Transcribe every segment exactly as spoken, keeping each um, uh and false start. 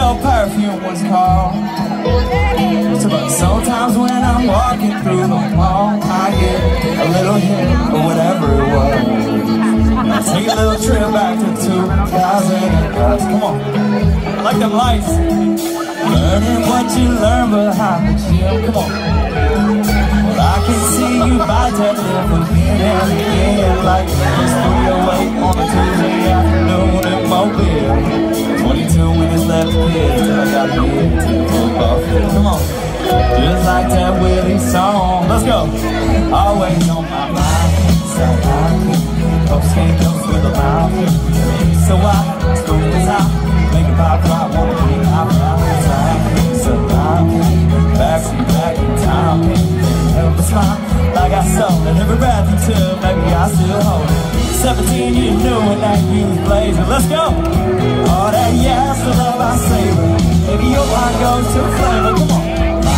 no perfume was called. But sometimes when I'm walking through the mall, I get a little hit or whatever it was. I'll take a little trip back to two thousand five. Come on, I like them lights. Learning what you learn behind the gym. Come on. Well, I can see you by deadlift again and again, like it's three oh eight on a Tuesday afternoon in Mobile. twenty-two minutes left to get till I got to get to the football field. Come on. Just like that Willie song. Let's go. Always on my mind. So I folks can't go through the mouth. So I school is out. Make a pop rock. Wanna be out out of time. So I'm backseat back in time. Can't help but smile like I sold it. Every breath you took, maybe I still hold it. Seventeen years new and that youth blazing. Let's go. All that yes, the love I savor. Maybe your heart goes to flavor. Come on.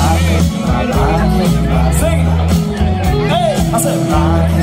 Sing it! Hey! I said, I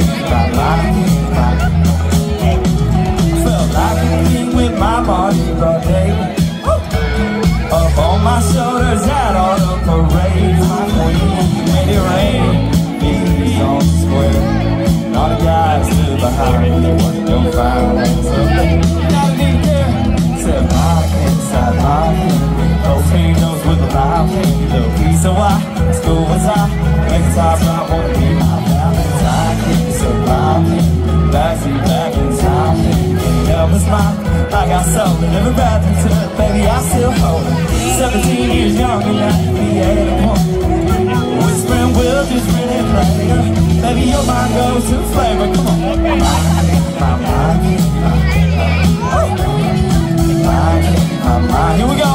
felt like a king with my Mardi Gras day. Up on my shoulders at all the parades. My queen made it rain. He's on the square. All the guys stood behind me. Don't find hands up there. Not a need to care. Said, my inside my head. Those knows with a loud candy little piece of why school was high. Make the top right, wanna be my Valentine. Can't survive me. Backseat back in time. Can't help but smile like I sold it. Every breath you took, baby, I still hold it. Seventeen years young and I can be at a point. Whispering will just really later. Baby, your mind goes to flavor. Come on. My mind, my mind, my mind. Here we go.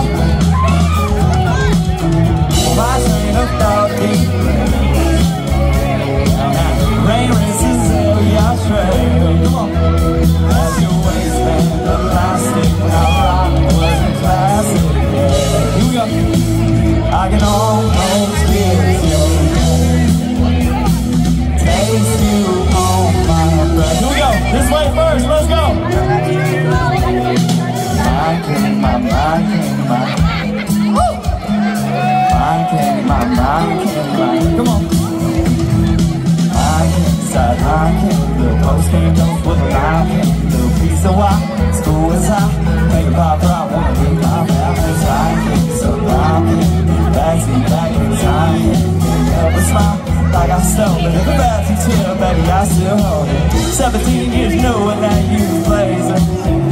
My train of thought deep. Rain races every I trail. Come on. That's your waistband, the plastic. How rock was a classic. Yeah. Here we go. I can almost get you. Taste you on my breath. Here we go. This way first. Let's go. My king, my mind, king, my woo! Mind candy, my mind candy, my come on. Mind candy, side mind candy, little post candy, don't put a line candy, little piece of why school is high. Make a pop rock, wanna be my Valentine candy, so mind candy, backseat back in time candy, can't help but smile like I stole it. Every bath you took, baby, I still hold it. Seventeen years new and that youth blazing.